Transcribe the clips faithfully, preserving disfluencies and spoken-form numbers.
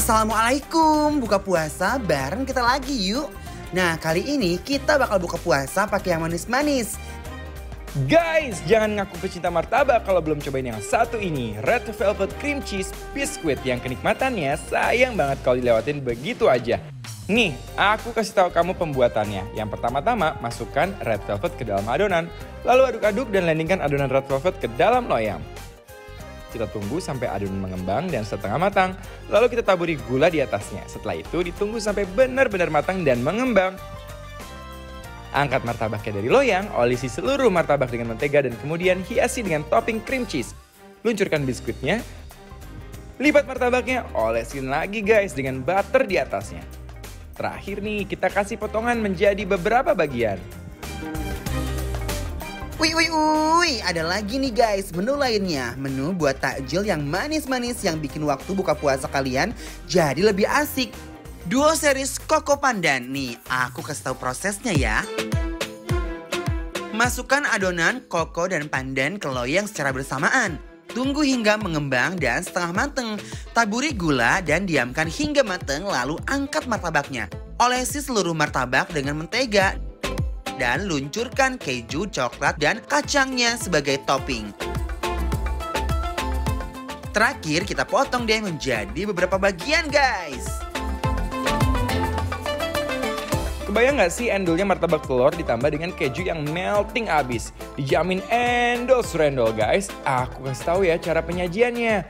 Assalamualaikum, buka puasa bareng kita lagi yuk. Nah kali ini kita bakal buka puasa pakai yang manis-manis. Guys, jangan ngaku pecinta martabak kalau belum cobain yang satu ini. Red Velvet Cream Cheese Biscuit yang kenikmatannya sayang banget kalau dilewatin begitu aja. Nih, aku kasih tahu kamu pembuatannya. Yang pertama-tama, masukkan red velvet ke dalam adonan. Lalu aduk-aduk dan landingkan adonan red velvet ke dalam loyang. Kita tunggu sampai adonan mengembang dan setengah matang. Lalu kita taburi gula di atasnya. Setelah itu ditunggu sampai benar-benar matang dan mengembang. Angkat martabaknya dari loyang, olesi seluruh martabak dengan mentega dan kemudian hiasi dengan topping cream cheese. Luncurkan biskuitnya. Lipat martabaknya, olesin lagi guys dengan butter di atasnya. Terakhir nih, kita kasih potongan menjadi beberapa bagian. Wih, wih, wih, ada lagi nih guys menu lainnya. Menu buat takjil yang manis-manis yang bikin waktu buka puasa kalian jadi lebih asik. Duo series Koko Pandan. Nih, aku kasih tahu prosesnya ya. Masukkan adonan koko dan pandan ke loyang secara bersamaan. Tunggu hingga mengembang dan setengah mateng. Taburi gula dan diamkan hingga mateng lalu angkat martabaknya. Olesi seluruh martabak dengan mentega. Dan luncurkan keju, coklat, dan kacangnya sebagai topping. Terakhir kita potong deh menjadi beberapa bagian guys. Kebayang gak sih endolnya martabak telur ditambah dengan keju yang melting abis? Dijamin endol surendol guys. Aku kasih tahu ya cara penyajiannya.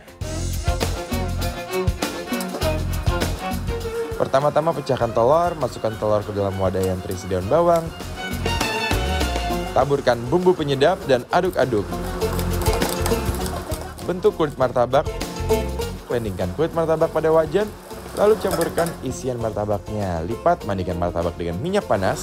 Pertama-tama pecahkan telur, masukkan telur ke dalam wadah yang terisi daun bawang. Taburkan bumbu penyedap dan aduk-aduk. Bentuk kulit martabak. Landingkan kulit martabak pada wajan. Lalu campurkan isian martabaknya. Lipat, mandikan martabak dengan minyak panas.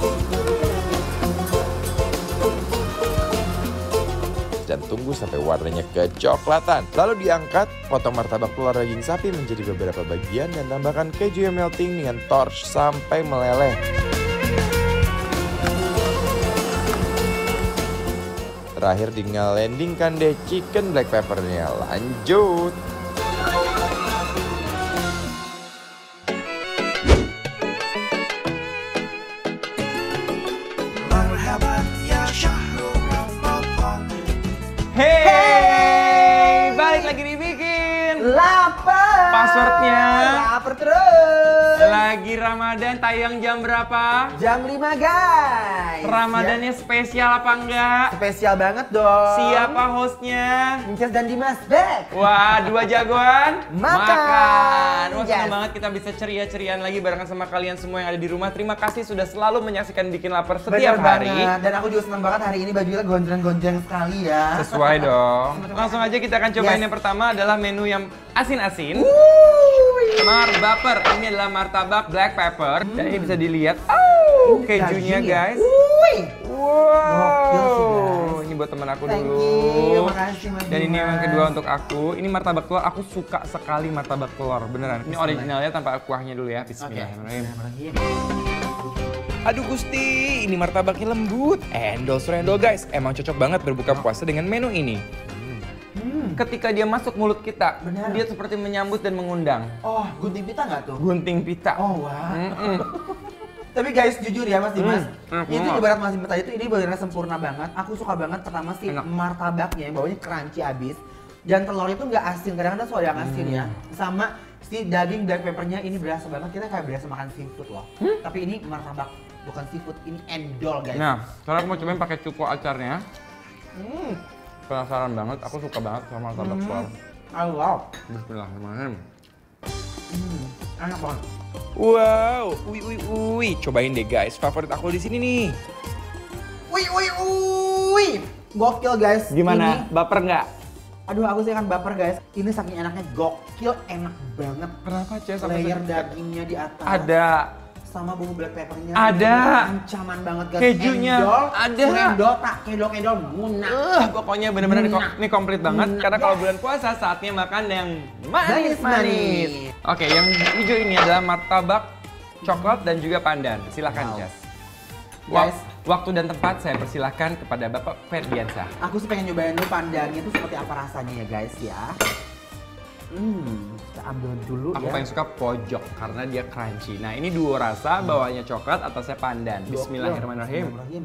Dan tunggu sampai warnanya kecoklatan. Lalu diangkat, potong martabak telur daging sapi menjadi beberapa bagian dan tambahkan keju yang melting dengan torch sampai meleleh. Terakhir tinggal landingkan deh chicken black peppernya. Lanjut. Hey, balik lagi dibikin. Lapar. Passwordnya. Lapar terus. Lagi Ramadan tayang jam berapa? Jam lima guys. Ramadannya spesial apa enggak? Spesial banget dong. Siapa hostnya? Incas dan Dimas back. Wah, dua jagoan Makan. Wah, Yes. senang banget kita bisa ceria-ceriaan lagi barengan sama kalian semua yang ada di rumah. Terima kasih sudah selalu menyaksikan Bikin Lapar setiap Bener hari. banget. Dan aku juga senang banget hari ini bajunya gonjreng-gonjreng sekali ya. Sesuai dong. Langsung aja kita akan cobain Yes. yang pertama adalah menu yang asin-asin. Wuih. Marbaper. Ini adalah martabak black pepper. Dan ini bisa dilihat. Oh, kejunya Daging ya? guys. Wuih. Gokil sih, Wow. guys. Ini buat temen aku Thank dulu. you, makasih, Mas Dan ini yang Dimas. kedua untuk aku. Ini martabak telur. Aku suka sekali martabak telur. Beneran. Ini originalnya tanpa kuahnya dulu ya. Bismillahirrahmanirrahim. Aduh Gusti, ini martabaknya lembut. Endol surendol guys. Emang cocok banget berbuka puasa dengan menu ini. Hmm. Ketika dia masuk mulut kita, Benar. dia seperti menyambut dan mengundang. Oh, gunting pita nggak tuh? Gunting pita. Oh, wah. Mm-mm. Tapi guys, jujur ya Mas Dimas, Hmm. itu Hmm. ibarat Mas Dimas tadi itu ini benar sempurna banget. Aku suka banget pertama sih Enak. martabaknya yang bawahnya crunchy abis. Dan telurnya itu nggak asin, kadang-kadang suka yang asin ya. Sama si daging black peppernya ini berasa banget, kita kayak berasa makan seafood loh. Tapi ini martabak, bukan seafood, ini endol guys. Nah, sekarang aku mau cobain pakai cuko acarnya. Hmm, Penasaran banget, aku suka banget sama martabak Hmm. telur. I love. Bismillahirrahmanirrahim. Hmm, enak banget. Wow, ui ui ui, cobain deh guys. Favorit aku di sini nih. Wih, wih, wih. Gokil guys. Gimana? Ini, Baper nggak? aduh aku sih kan baper guys. Ini saking enaknya gokil, enak banget. Kenapa Ces? Sampai Layer segitu? dagingnya di atas. Ada. Sama bumbu black peppernya. Ada. Ancaman banget guys. Kejunya. Endol, Ada. Endol tak kedol-kedol munah. Uh, pokoknya bener-bener ini, Nah. ini komplit banget. Nah. Karena kalau bulan puasa saatnya makan yang manis-manis. Manis-manis. Oke, yang hijau ini adalah martabak coklat dan juga pandan. Silakan Wow. Jas. Guys. Waktu dan tempat saya persilahkan kepada Bapak Ferdiansyah. Aku sih pengen nyobain dulu pandannya itu seperti apa rasanya ya guys ya. Hmm, kita ambil dulu Aku ya. paling suka pojok karena dia crunchy. Nah ini duo rasa, bawahnya coklat, atasnya pandan. Bismillahirrahmanirrahim. Bismillahirrahmanirrahim.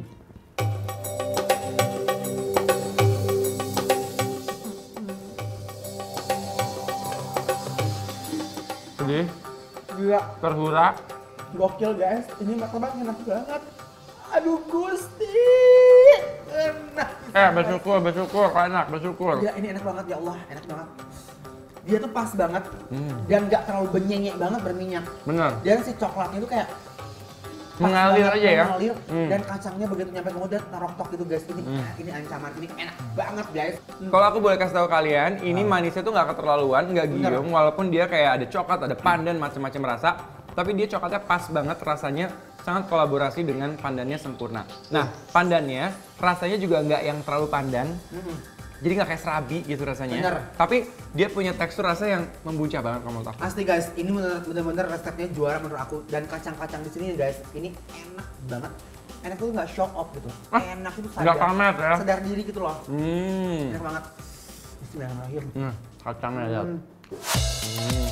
Sedih, Gila, terhura. gokil guys. Ini martabak enak banget. Aduh Gusti. Enak. Eh bersyukur, bersyukur, enak, bersyukur. Gila, ini enak banget ya Allah, enak banget. Dia tuh pas banget Hmm. dan nggak terlalu benyek banget berminyak. Bener. Dan si coklatnya itu kayak pas Mengalir banget, aja ya. mengalir, Hmm. dan kacangnya begitu nyampe ke mulut dan tarok-tok gitu guys. Ini Hmm. ah, ini ancaman, ini enak banget guys. Hmm. Kalau aku boleh kasih tahu kalian, ini manisnya tuh nggak keterlaluan, nggak Bener. giung, walaupun dia kayak ada coklat, ada pandan, macam-macam rasa. Tapi dia coklatnya pas banget, rasanya sangat kolaborasi dengan pandannya sempurna. Nah, pandannya rasanya juga nggak yang terlalu pandan, Mm-mm. jadi nggak kayak serabi gitu rasanya. Bener. Tapi dia punya tekstur rasa yang membuncah banget kalau menurut aku. Asli guys, ini bener-bener resepnya juara menurut aku. Dan kacang-kacang di sini guys, ini enak banget. Enak tuh nggak shock off gitu. Ah, Enak itu nggak sadar, pamer ya? sadar diri gitu loh. Hmm. Enak banget. Bismillahirrahmanirrahim. Hmm, kacangnya lihat. Hmm. Hmm.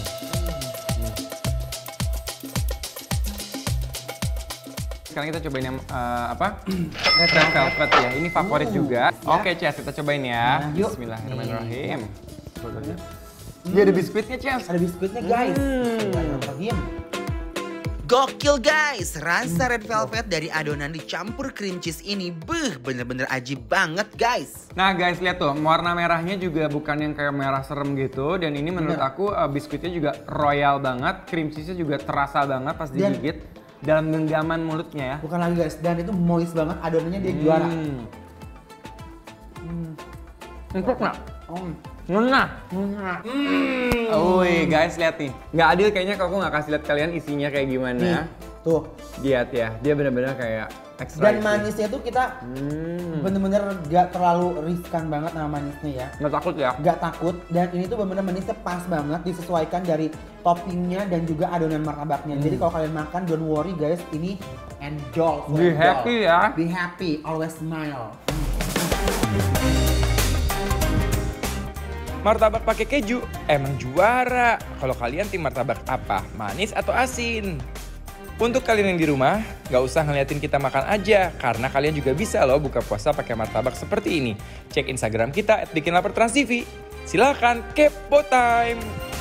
Sekarang kita cobain yang eh, apa? Red velvet ya. Ini favorit Uh, juga. ya. Oke, Ces, kita cobain ya. Nah, yuk. Bismillahirrahmanirrahim. Dia ada biskuitnya, Ces. Ada biskuitnya guys. Hmm. Bismillahirrahmanirrahim. Gokil guys, rasa red velvet dari adonan dicampur cream cheese ini beuh bener-bener ajib banget guys. Nah guys, lihat tuh, warna merahnya juga bukan yang kayak merah serem gitu. Dan ini menurut Bener. aku eh, biskuitnya juga royal banget. Cream cheese-nya juga terasa banget pas Dan- digigit. Dalam genggaman mulutnya ya. Bukan lagi guys, dan itu moist banget adonannya dia juara. Hmm. Hmm. Empuk nggak? Oh. Ngenah. Hmm. Wih guys, lihat nih. Nggak adil kayaknya kalau aku nggak kasih lihat kalian isinya kayak gimana. Nih, tuh. Lihat ya, dia bener-bener kayak extra. Dan manisnya tuh kita Hmm. bener-bener gak terlalu riskan banget sama manisnya ya. Nggak takut ya? Gak takut, dan ini tuh bener-bener manisnya pas banget, disesuaikan dari toppingnya dan juga adonan martabaknya. Jadi kalau kalian makan, don't worry guys, ini enjoy. full Be enjoy. happy ya. Be happy, always smile. Martabak pakai keju emang juara. Kalau kalian tim martabak apa? Manis atau asin? Untuk kalian yang di rumah, nggak usah ngeliatin kita makan aja, karena kalian juga bisa loh buka puasa pakai martabak seperti ini. Cek Instagram kita at bikin lapar trans T V. Silakan kepo time.